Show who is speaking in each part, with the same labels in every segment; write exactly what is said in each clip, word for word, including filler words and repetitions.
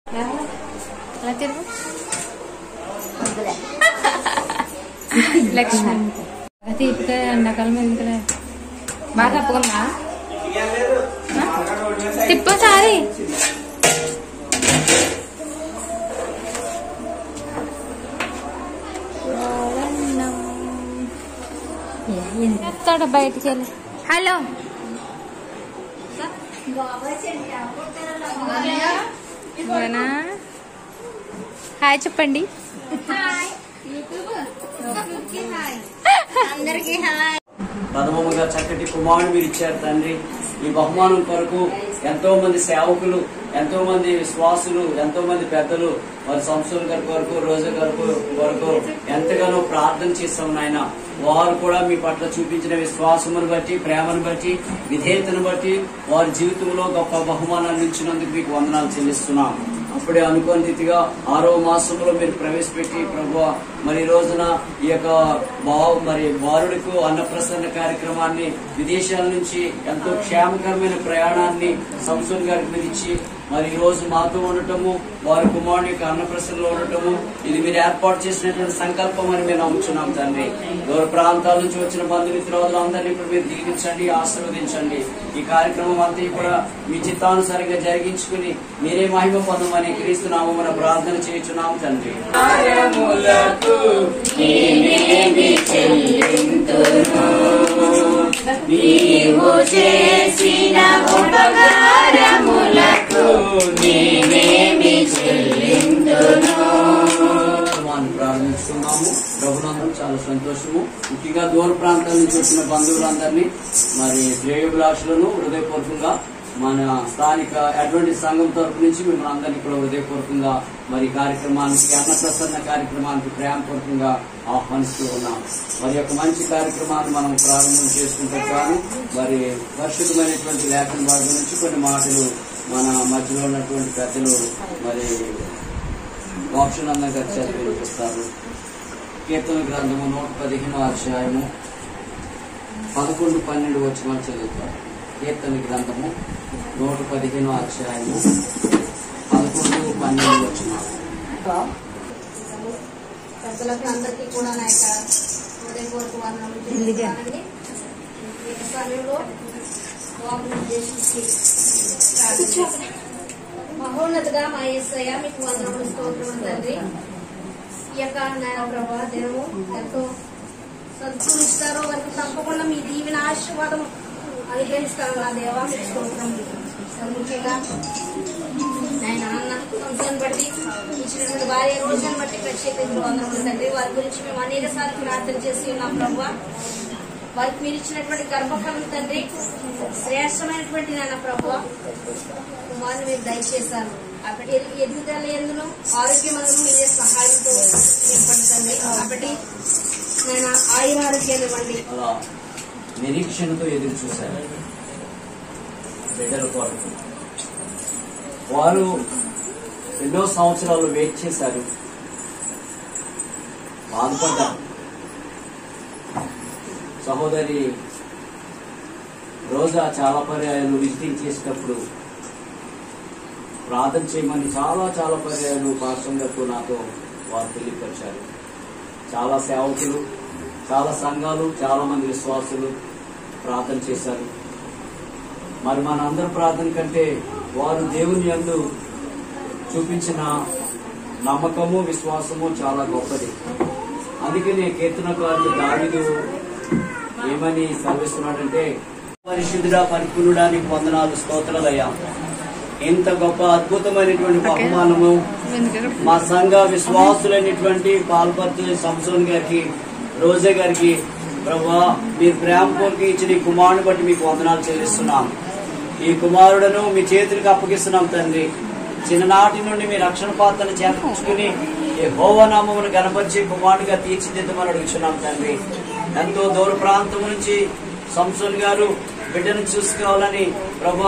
Speaker 1: లక్ష్మి తీపితే ఎండాకాలం ఎందుకులే బాగా తప్పకుండా తిప్పసారి ఎత్తాడు బయటికి వెళ్ళి. హలో హాయ్ చెప్పండి.
Speaker 2: ప్రథమముగా చక్కటి కుమారుడు మీరు ఇచ్చారు తండ్రి. ఈ బహుమానం కొరకు ఎంతో మంది సేవకులు, ఎంతో మంది విశ్వాసులు, ఎంతో మంది పెద్దలు వారి సంస్థల గారి కొరకు, రోజు గారి కొరకు ఎంతగానో ప్రార్థన చేస్తాం నాయన. వారు కూడా మీ పట్ల చూపించిన విశ్వాసమును బట్టి, ప్రేమను బట్టి, విధేయతను బట్టి వారి జీవితంలో గొప్ప బహుమానాన్ని ఇచ్చినందుకు మీకు వందనాలు చెల్లిస్తున్నాం. అప్పుడే అనుకోని రీతిగా ఆరో మాసంలో మీరు ప్రవేశపెట్టి ప్రభువా మరి ఈ రోజున ఈ యొక్క బావు మరి బారుడికు అన్నప్రసన్న కార్యక్రమాన్ని విదేశాల నుంచి ఎంతో క్షేమకరమైన ప్రయాణాన్ని సంసోన్ గారికి మీరు ఇచ్చి మరి ఈ రోజు మాతో ఉండటము, వారి కుమారుని యొక్క అన్నప్రసన్నలో ఉండటము ఇది మీరు ఏర్పాటు చేసినటువంటి సంకల్పం అని మేము నమ్ముచున్నాం తండ్రి. దూర ప్రాంతాల నుంచి వచ్చిన బంధుమిత్రులు అందరినీ ఇప్పుడు మీరు దీవించండి, ఆశీర్వదించండి. ఈ కార్యక్రమం అంతా కూడా మీ చిత్తానుసారంగా జరిగించుకుని మీరే మహిమ పొందమని క్రీస్తు నామమున ప్రార్థన చేయుచున్నాం తండ్రి. నీవు చేసిన ఉపకారములకు నీవేమి చెల్లింతును. ప్రారంభిస్తున్నాము. ప్రభునందరం చాలా సంతోషము. ముఖ్యంగా దూర ప్రాంతాల నుంచి వచ్చిన బంధువులందరినీ మరి శ్రేయోభిలాషులను హృదయపూర్వకంగా మన స్థానిక అడ్వెంటిస్ట్ సంఘం తరఫు నుంచి మిమ్మల్ని అందరినీ కూడా హృదయపూర్వకంగా మరి కార్యక్రమానికి అన్నప్రసన్న కార్యక్రమానికి ప్రేమపూర్వకంగా ఆహ్వానిస్తూ ఉన్నాం. మరి యొక్క మంచి కార్యక్రమాన్ని మనం ప్రారంభం చేసుకుంటే కానీ మరి పరిశుద్ధమైనటువంటి లేఖన భాగం నుంచి కొన్ని మాటలు మన మధ్యలో ఉన్నటువంటి పెద్దలు మరి మోక్షానంద గారు చదివి వినిపిస్తారు. కీర్తన గ్రంథము నూట పదిహేను అధ్యాయము పదకొండు పన్నెండు వచనాలు చదువుతారు. కీర్తన గ్రంథము నూట పదిహేను అధ్యాయము పదకొండు పన్నెండు వచనాలు.
Speaker 3: పెద్దలకు అందరికీ కూడా నా యొక్క హృదయపూర్వక వందనములు తెలియజేయాలండి. ఈ సమయంలో వాకును ఉద్దేశించి మహోన్నతగా మా యేసయ్య మీకు వందనములు స్తోత్రం తండ్రి. ఈ యొక్క నాయన ప్రభా దేవు ఎంతో సంతూరిస్తారో వారికి తప్పకుండా మీ దీవెన ఆశీర్వాదం అనుగ్రహిస్తారు నా దేవా మీకు స్తోత్రం. ముఖ్యంగా ఆయన అన్న సంస్థను బట్టి ఇచ్చినటువంటి భార్య రోజులను బట్టి ప్రత్యేకంగా వందనములు తండ్రి. వారి గురించి మేము అనేక సార్లు ప్రార్థన చేసి ఉన్నాం ప్రభా. వారికి మీరు ఇచ్చినటువంటి గర్భఫలం తండ్రి శ్రేష్టమైనటువంటి నాయన ప్రభా కుమారుని మీరు దయచేశారు. కాబట్టి ఎదుగుదల ఎందును ఆరోగ్యమందును మీరే సహాయంతో ఏర్పడుతుంది. కాబట్టి నేను ఆయుర ఆరోగ్యాలు ఇవ్వండి.
Speaker 2: నిరీక్షణతో ఎదురు చూశారు బిడ్డల కొరకు. వారు ఎన్నో సంవత్సరాలు వెయిట్ చేశారు, బాధపడ్డారు. సహోదరి రోజా చాలా పర్యాయాలు విజిటింగ్ చేసేటప్పుడు ప్రార్థన చేయమని చాలా చాలా పర్యాయాలు పాస్టర్ గారితో నాతో వారు తెలియపరిచారు. చాలా సేవకులు, చాలా సంఘాలు, చాలా మంది విశ్వాసులు ప్రార్థన చేశారు. మరి మన అందరి ప్రార్థన కంటే వారు దేవుని యందు చూపించిన నమ్మకము, విశ్వాసము చాలా గొప్పది. అందుకనే కీర్తనకారుడు దావీదు ఏమని సెలవిస్తున్నాడంటే, పరిశుద్ధుడా పరిపూర్ణుడా నీకు వందనాలు స్తోత్రాలయ్యా. ఇంత గొప్ప అద్భుతమైనటువంటి బహుమానము మా సంఘ విశ్వాసులైనటువంటి పాల్పర్తి సంసోన్ గారికి, రోజా గారికి ప్రభువా మీరు ప్రేమపూర్వక ఇచ్చిన ఈ కుమారుని బట్టి మీకు వందనాలు చెల్లిస్తున్నాం. ఈ కుమారుడును మీ చేతులకు అప్పగిస్తున్నాం తండ్రి. చిన్ననాటి నుండి మీ రక్షణ పాత్రను చేర్చుకుని యెహోవా నామమును గణపరిచే కుమారుడిగా తీర్చిదిద్దమని అడుగుతున్నాం తండ్రి. ఎంతో దూర ప్రాంతం నుంచి సంసోన్ గారు బిడ్డను చూసుకోవాలని ప్రభువా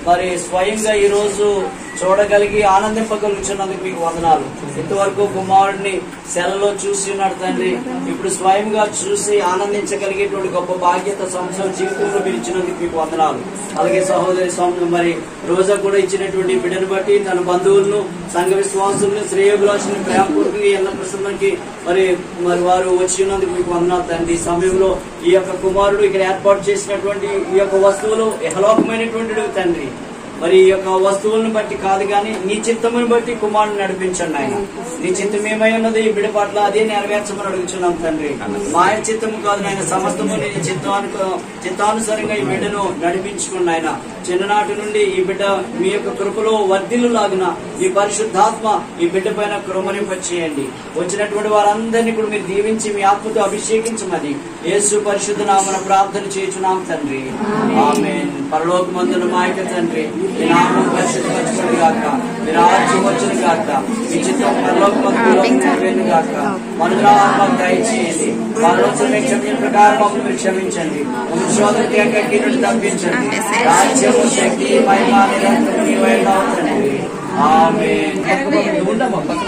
Speaker 2: మరి స్వయంగా ఈ రోజు చూడగలిగి ఆనందింపగలుగుతున్నందుకు మీకు వందనాలు. ఇంతవరకు కుమారుడిని సెలలో చూసి ఉన్నాడు తండ్రి, ఇప్పుడు స్వయంగా చూసి ఆనందించగలిగేటువంటి గొప్ప బాధ్యత సంవత్సరం జీవితంలో మీరు ఇచ్చినందుకు మీకు వందనాలు. అలాగే సహోదరి స్వామి మరి రోజా కూడా ఇచ్చినటువంటి బిడ్డను బట్టి తన బంధువులను, సంఘ విశ్వాసులను, శ్రేయోభిలాషులను ప్రేమపూర్వకంగా ఎన్న ప్రసంగానికి మరి మరి వారు వచ్చి ఉన్నందుకు మీకు వందనాలు తండ్రి. ఈ సమయంలో ఈ యొక్క కుమారుడు ఇక్కడ ఏర్పాటు చేసినటువంటి ఈ యొక్క వస్తువులు యహలోకమైనటువంటి తండ్రి, మరి ఈ యొక్క వస్తువులను బట్టి కాదు కానీ నీ చిత్తమును బట్టి కుమారుని నడిపించండి ఆయన. నీ చిత్తం ఏమై ఉన్నది ఈ బిడ్డ పట్ల అదే నెరవేర్చమని అడుగుతున్నాం తండ్రి. మాయ చిత్తము కాదు ఆయన, సమస్తము నీ చిత్తాను చిత్తానుసారంగా ఈ బిడ్డను నడిపించుకున్న ఆయన. చిన్ననాటి నుండి ఈ బిడ్డ మీ యొక్క కృపలో వర్ధిల్లు లాగిన ఈ పరిశుద్ధాత్మ ఈ బిడ్డ పైన కృమరింపచేయండి. వచ్చినటువంటి వారందరినీ కూడా మీరు దీవించి మీ ఆత్మతో అభిషేకించమని యేసు పరిశుద్ధ నామమున ప్రార్థన చేయుచున్నాం తండ్రి. ఆమేన్. పరలోకమందున మా యొక్క తండ్రి, మీ నామం పరిశుద్ధపరచబడును గాక, మీ రాజ్యం వచ్చును గాక, మీ చిత్తం పరలోకమందు నెరవేరును గాక. మనుగడ ఆత్మకు దయచేయండి. ఆలోచన మీకు చెప్పిన ప్రకారం మమ్మల్ని మీరు క్షమించండి. మమ్మల్ని శోధనకి ఎక్కడికి నుండి తప్పించండి. రాజ్యము, శక్తి, మహిమ నిరంతరం నీవే తండ్రి. ఆమేన్. ఉండమ్మా పక్కన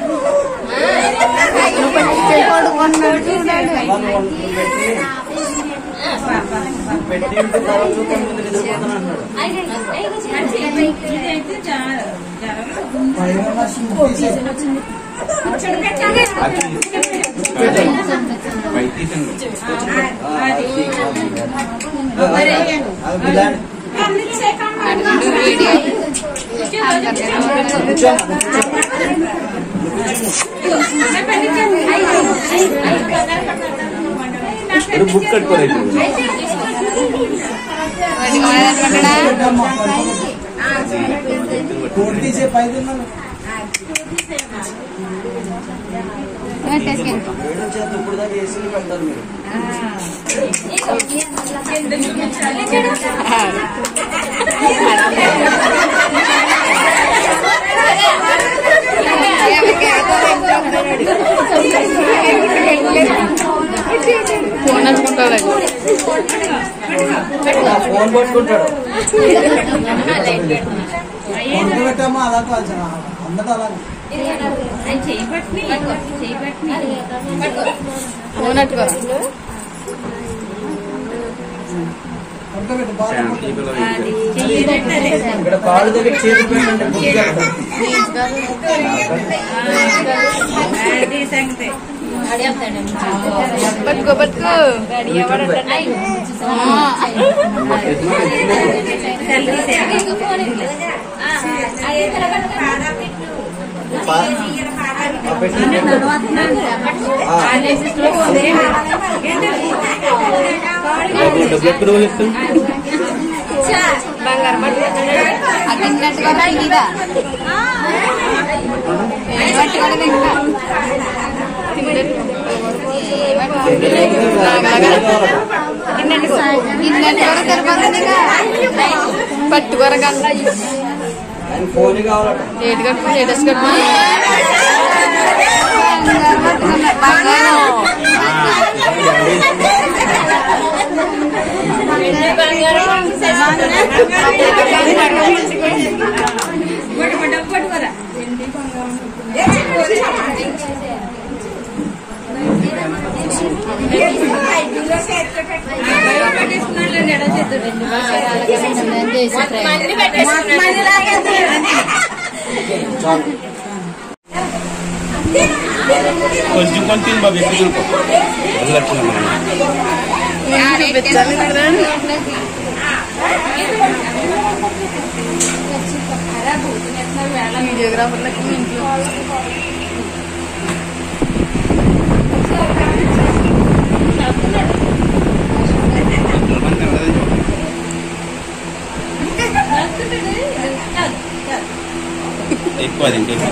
Speaker 2: పెట్టి ఉంటే తర్వాత చూద్దాం, ముందు నిద్రపోతాను అన్నాడు. బుక్ కట్టుకోలేదు ఇప్పుడు దాకా ఏసీలు పెడతారు మీరు.
Speaker 1: ఫోన్ అనుకుంటాడు,
Speaker 2: ఫోన్ పట్టుకుంటాడు.
Speaker 4: పెట్టామో అలా కాల్చాను అందరూ అలా
Speaker 1: ఫోన్ అట్టుకో.
Speaker 2: ఇక్కడ కాళ్ళు దగ్గర చేతి పెట్టండి.
Speaker 1: పట్టుకో పట్టుకో. బంగారు పట్టు అతిన్నట్టుగా ఇదిగా పట్టుకోవడం ఇంకా పట్టుకోరగా
Speaker 2: ఫోన్ కావాలట.
Speaker 1: ఏడు కట్టుకో ఏడస్ కట్టుకో.
Speaker 5: కొంచెం కొంచెం బాబు ఎక్కువ
Speaker 1: వీడియోగ్రాఫర్లకు ఇంట్లో
Speaker 5: ఎక్కువ అది ఇంకా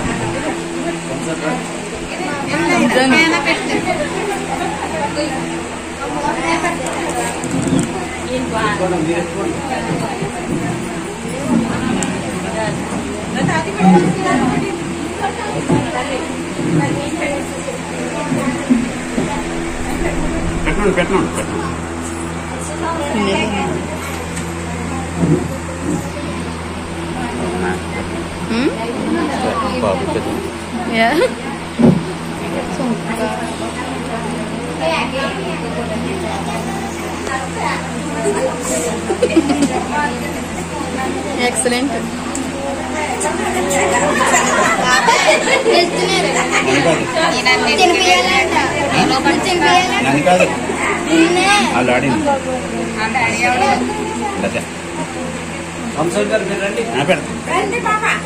Speaker 5: పెట్టండి పెట్టండి పెట్టండి బాబు కదా
Speaker 1: Yeah. Excellent.
Speaker 5: నన్ను కాదు వాళ్ళు ఆడింది అదే
Speaker 2: వంశల్ గారు మీరు రండి.
Speaker 5: నా పెడతా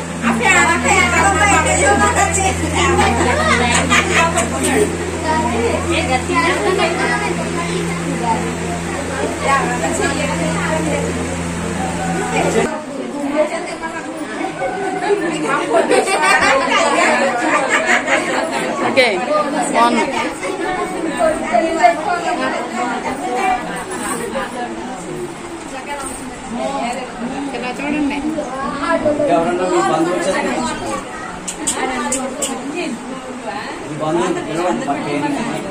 Speaker 1: Okay. One. చూడండి
Speaker 2: ఎవరన్నా మీ బంధువులు వచ్చారు మీ బంధువులు పిలవండి పక్కన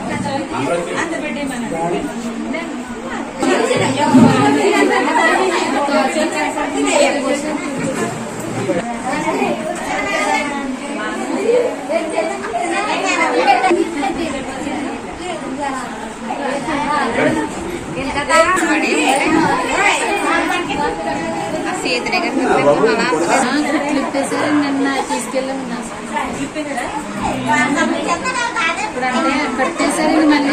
Speaker 1: నిన్న తీసుకెళ్ళాము ఇప్పుడు అంటే కట్టేసరి మళ్ళీ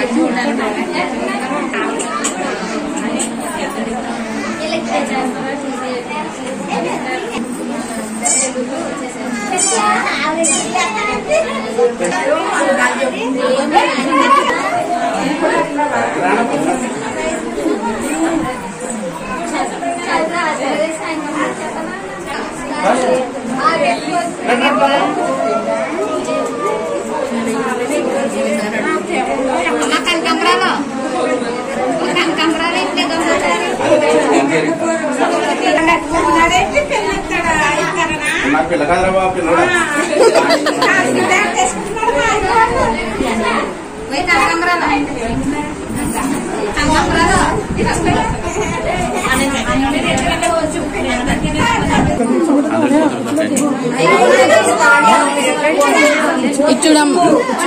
Speaker 5: నా పిల్ల కాదురా బాబు పిల్లడా
Speaker 1: ఇచ్చుడమ్మ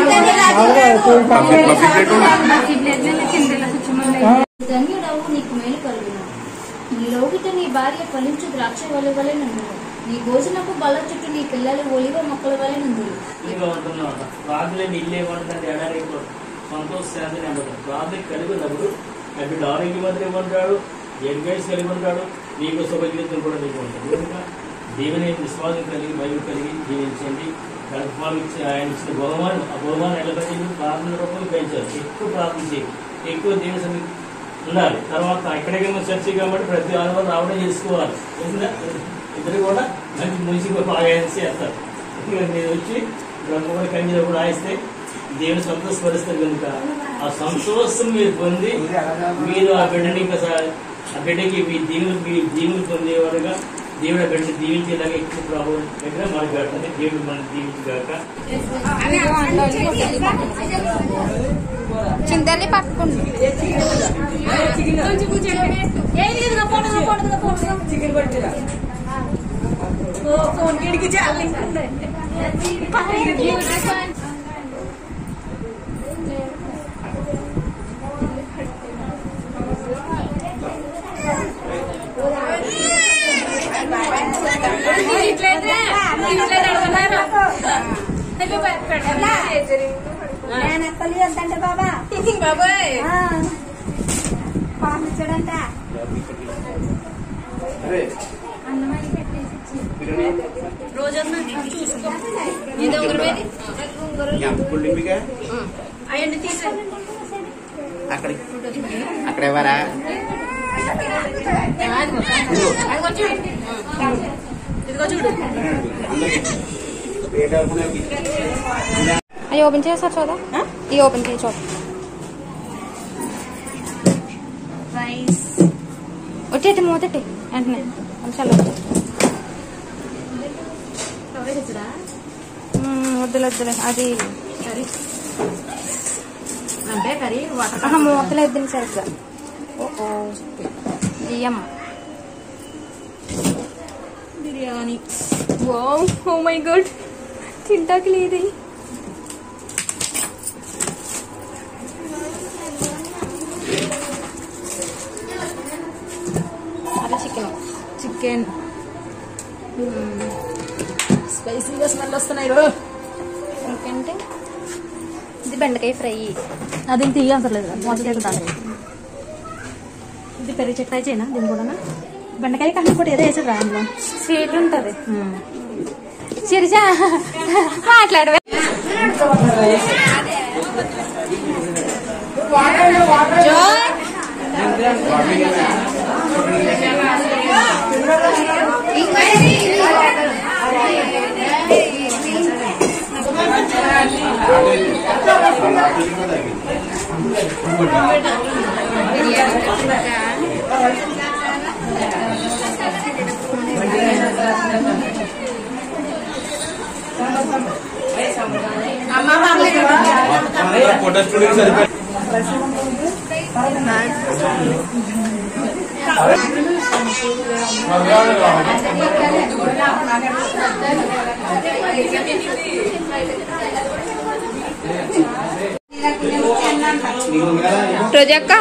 Speaker 6: ధన్యుడవు నీకు మేలు కలుగును. నీ లోగిట నీ భార్య ఫలించు ద్రాక్ష వలె వలె నుండును. నీ భోజనపు బల్ల చుట్టూ నీ పిల్లలు ఒలివ మొక్కల వలె నుండును.
Speaker 7: ప్రార్థన ఇల్లే ఉంటుంది ఎడారి సంతోష శాంతిని అంటారు. ప్రార్థన కలిగినప్పుడు ఆ బిడ్డ ఆరోగ్యవంతులు ఇవ్వమంటాడు, ఎడ్గైస్ కలిగి ఉంటాడు, నీకు శుభ జీవితం కూడా నీకు ఉంటుంది. కనుక దేవుని విశ్వాసం కలిగి బైబిల్ కలిగి జీవించండి. గడపాలు ఇచ్చి ఆయన ఇచ్చిన బహుమానం ఆ బహుమానం నిలబెట్టి ప్రార్థన రూపంలో పెంచారు. ఎక్కువ ప్రార్థన చేయాలి, ఎక్కువ దేవుని సన్నిధి ఉండాలి. తర్వాత ఎక్కడికైనా చర్చి కాబట్టి ప్రతి ఆదివారం రావడం చేసుకోవాలి. ఇద్దరు కూడా మంచి మున్సిపల్ బాగా చేస్తారు. మీరు వచ్చి బ్రహ్మగుడి కంచెలో కూడా ఆయిస్తే దేవుని సంతోషపరుస్తారు. కనుక ఆ సంతోషం మీరు పొంది మీరు ఆ బిడ్డని ఇంకా ఆ బిడ్డకి మీ దీవులు మీ దీవులు పొందేవారుగా దేవుడు ఆ బిడ్డని దీవించేలాగా ఎక్కువ ప్రభావం దగ్గర మనకు కాకుండా దేవుడు మనం దీవించగాక.
Speaker 1: చింతల్ని పట్టుకుంటు
Speaker 3: అంటే బాబా బాబాయ్ పంపించాడంట
Speaker 6: అయ్యండి తీసుకోండి.
Speaker 5: అక్కడ అక్కడ ఎవరా
Speaker 6: ఇదిగో చూడు.
Speaker 1: అవి ఓపెన్ చేస్తారు చూద్దాం. ఇవి ఓపెన్ చేసి చూద్దాం. ఒట్టి మూతటి వెంటనే నిమిషాలు వద్దులే వద్దులే అది
Speaker 6: అంటే కర్రీ
Speaker 1: మూతలు ఇద్దరు సరిగ్గా ఓ బియ్యం
Speaker 6: బిర్యానీ.
Speaker 1: ఓ మై గుడ్ చింటాకు లేదు. అదే చికెన్
Speaker 8: చికెన్ స్పైసీగా స్మెల్ వస్తున్నాయి.
Speaker 1: ఇంకంటే ఇది బెండకాయ ఫ్రై.
Speaker 8: అది ఇంత ఇయ్య అవసరం లేదు, మొదటి దాని ఇది పెరిగి చెక్ ఫ్రై చేయనా దీని కూడా. బెండకాయ కానీ కూడా ఏదో వేసాడు రా అందులో
Speaker 1: స్వీట్ ఉంటుంది. శిరీష మాట్లాడవే.
Speaker 5: फोटो स्टूडियो सर
Speaker 1: రోజక్క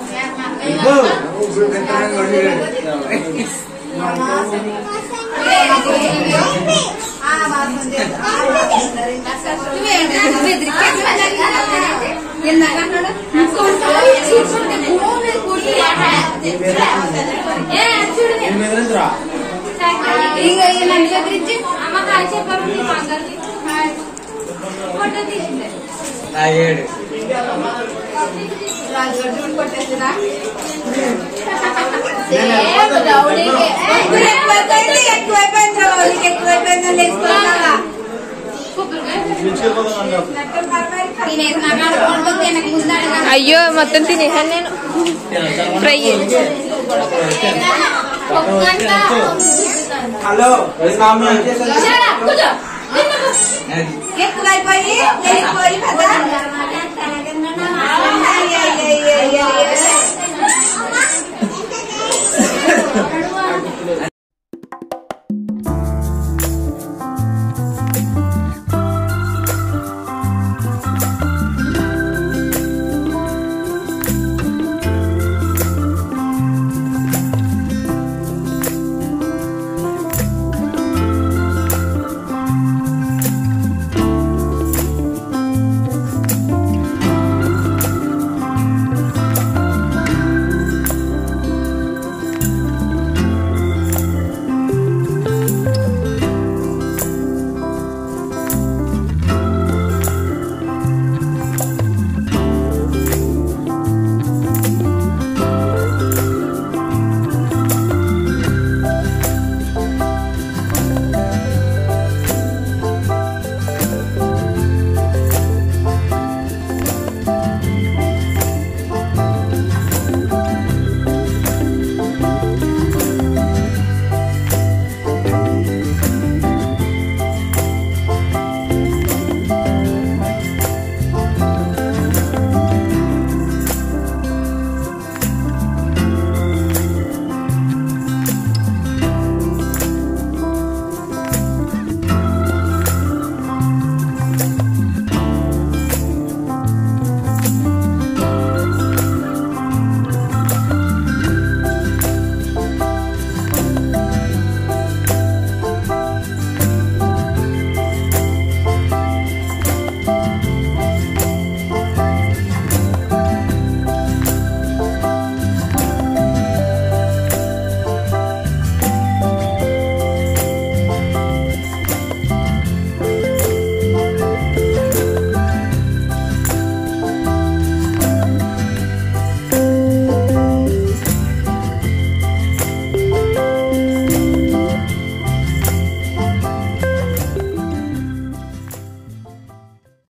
Speaker 1: అయ్యో మొత్తం తినేసాను నేను. ఫ్రై
Speaker 4: హలో
Speaker 3: ఎక్కువైపోయి వెళ్ళిపోయి కదా.